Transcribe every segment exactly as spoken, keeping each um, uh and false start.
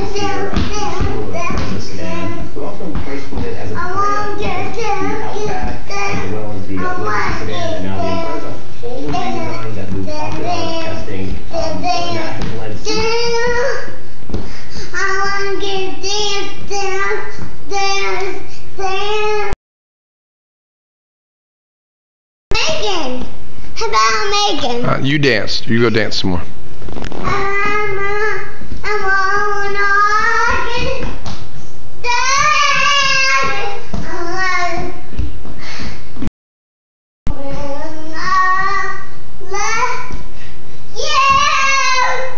this year of school sedan. We're also embracing it as a brand, the Outback, as well as the uh, Lexus sedan, and now the Impreza. All of these designs that we've talked about testing um, natural blend seats. I want to get dance, dance, dance, dance. Megan, how about Megan? Uh, you dance. You go dance some more. I'm a, I'm a, I can stand. I'm when I left you.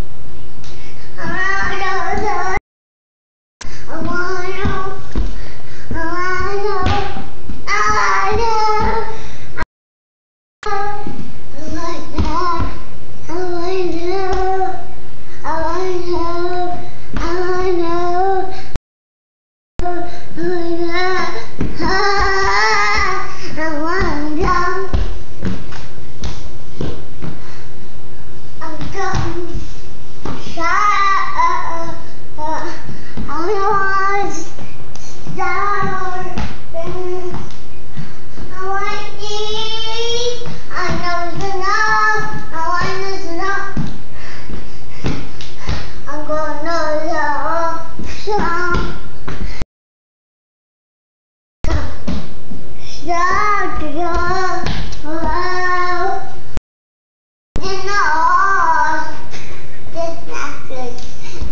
I know, I wanna, I know, I know. I like that. I like that. I know. I know. I know. I want to. I'm going shy. I want to start. I want these. I know the know. I want to know. I'm gonna love some. Start to go. You know, this necklace.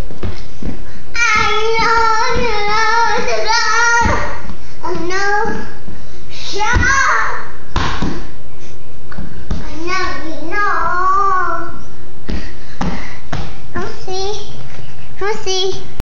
I know, you know, you know. I know. Stop. I know, you know. I'll see. I'll see.